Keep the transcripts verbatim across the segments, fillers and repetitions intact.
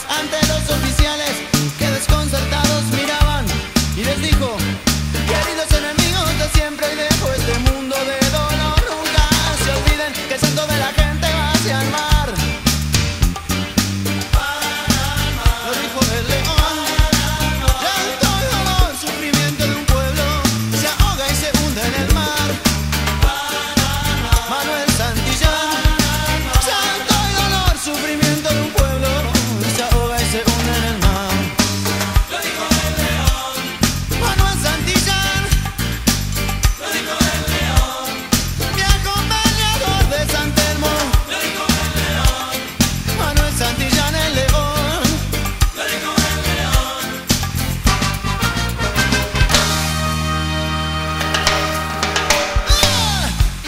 ante los oficiales que desconcertados miraban y les dijo: queridos enemigos de siempre y dejo este mundo de dolor, nunca se olviden que el santo de la gente va hacia el mar. Lo dijo el león. Llanto y dolor, sufrimiento de un pueblo se ahoga y se hunde en el mar. Manuel Santillán. Llanto y dolor, sufrimiento de un pueblo se ahoga y se hunde en el mar. Lo dijo el león. Manuel Santillán. Lo dijo el león. Viejo peleador de San Telmo. Lo dijo el león. Manuel Santillán el león. Lo dijo el león. ¡Ah!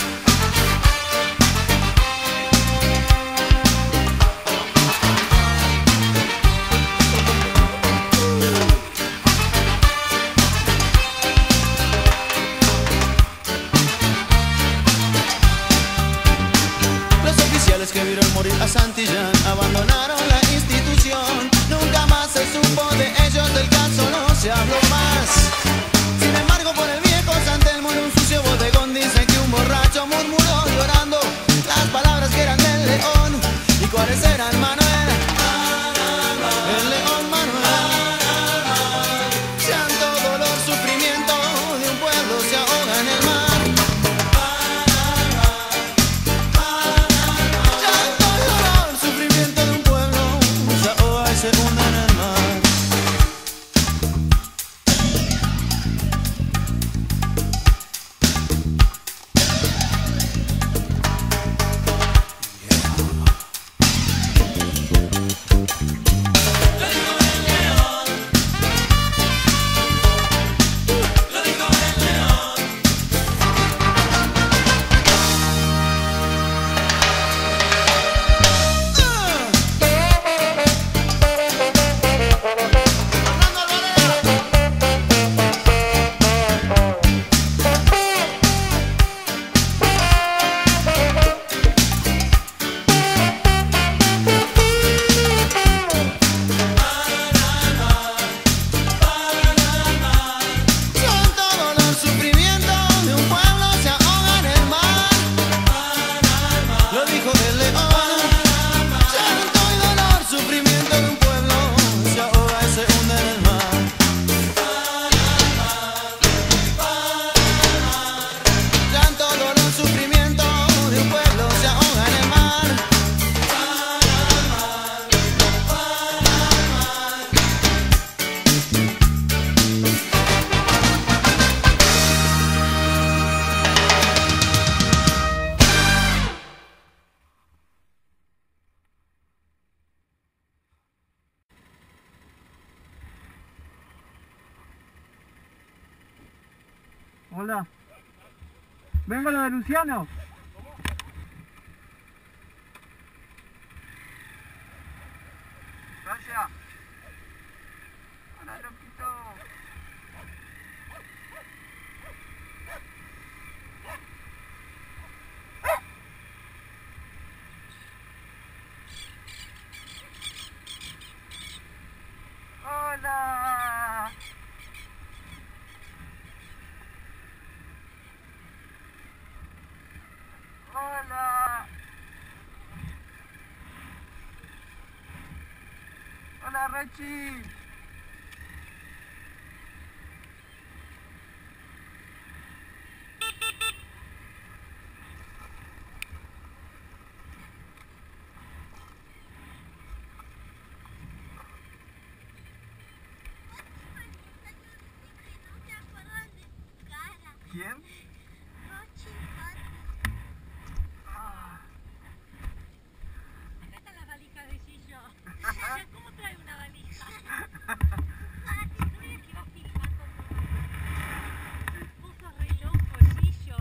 Los oficiales que vieron morir a Santillán abandonaron la institución. Nunca más se supo de ellos, del caso no se habló más. Sin embargo, por el viejo San Telmo en un sucio bodegón dicen que un borracho murmuró llorando las palabras que eran del león. ¿Y cuáles eran, Manuel? El león Manuel. Llanto, dolor, sufrimiento de un pueblo se ahoga en el mar. Llanto y dolor, sufrimiento de un pueblo se ahoga y se hunde en el mar. Llanto, dolor, sufrimiento de un pueblo se ahoga en el mar. Lo dijo el león. Llanto y dolor, sufrimiento de un pueblo se ahoga y se hunde en el mar. Llanto, dolor, sufrimiento de un pueblo se ahoga en el mar. Hola. Vengo lo de Luciano. Gracias. Hola, loquito. Hola. Hola. Hola, Rechi. ¿Quién? Ah. Acá está la valija de Gillo. ¿Cómo trae una valija? No veas que va filmando todo. Vos sos re loco, Gillo.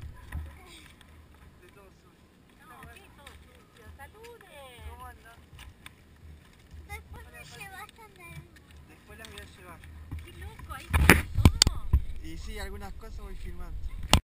De todo suyo. No, ¿qué todo sucio? ¡Saluden! ¿Cómo andan? Después me llevas a andar. Después las voy a llevar. ¡Qué loco! ¿Ahí tenés todo? Y sí, algunas cosas voy filmando.